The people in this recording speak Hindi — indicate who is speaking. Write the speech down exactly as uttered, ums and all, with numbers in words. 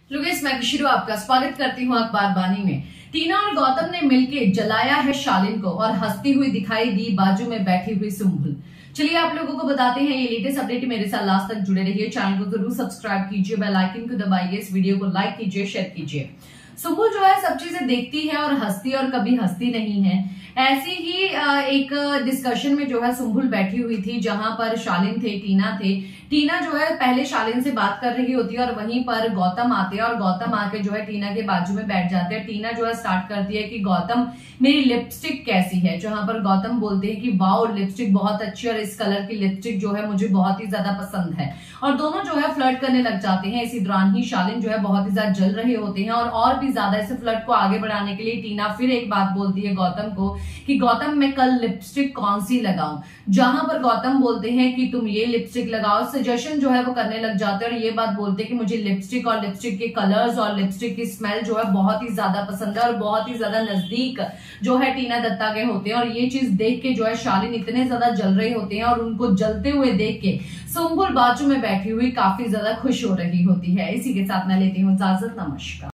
Speaker 1: हेलो गाइस, मैं किशोर आपका स्वागत करती हूँ अखबार बानी में। टीना और गौतम ने मिलके जलाया है शालीन को और हंसती हुई दिखाई दी बाजू में बैठी हुई सुम्बुल। चलिए आप लोगों को बताते हैं ये लेटेस्ट अपडेट। मेरे साथ लास्ट तक जुड़े रहिए, चैनल को जरूर सब्सक्राइब कीजिए, बेल आइकन को दबाइए, इस वीडियो को लाइक कीजिए, शेयर कीजिए। सुम्बुल जो है सब चीजें देखती है और हंसती और कभी हंसती नहीं है। ऐसी ही एक डिस्कशन में जो है सुम्बुल बैठी हुई थी, जहां पर शालीन थे, टीना थे। टीना जो है पहले शालीन से बात कर रही होती है और वहीं पर गौतम आते हैं और गौतम आके जो है टीना के बाजू में बैठ जाते हैं। टीना जो है स्टार्ट करती है कि गौतम मेरी लिपस्टिक कैसी है, जहां पर गौतम बोलते हैं कि वाओ लिपस्टिक बहुत अच्छी और इस कलर की लिपस्टिक जो है मुझे बहुत ही ज्यादा पसंद है। और दोनों जो है फ्लर्ट करने लग जाते हैं। इसी दौरान ही शालीन जो है बहुत ही ज्यादा जल रहे होते हैं और और भी ज्यादा इसे फ्लर्ट को आगे बढ़ाने के लिए टीना फिर एक बात बोलती है गौतम को कि गौतम मैं कल लिपस्टिक कौन सी लगाऊं, जहां पर गौतम बोलते हैं कि तुम ये लिपस्टिक लगाओ। सजेशन जो है वो करने लग जाते हैं और ये बात बोलते हैं कि मुझे लिपस्टिक और लिपस्टिक के कलर्स और लिपस्टिक की स्मेल जो है बहुत ही ज्यादा पसंद है और बहुत ही ज्यादा नजदीक जो है टीना दत्ता के होते हैं। और ये चीज देख के जो है शालीन इतने ज्यादा जल रहे होते हैं और उनको जलते हुए देख के सुम्बुल बाजू में बैठी हुई काफी ज्यादा खुश हो रही होती है। इसी के साथ मैं लेती हूँ इजाजत, नमस्कार।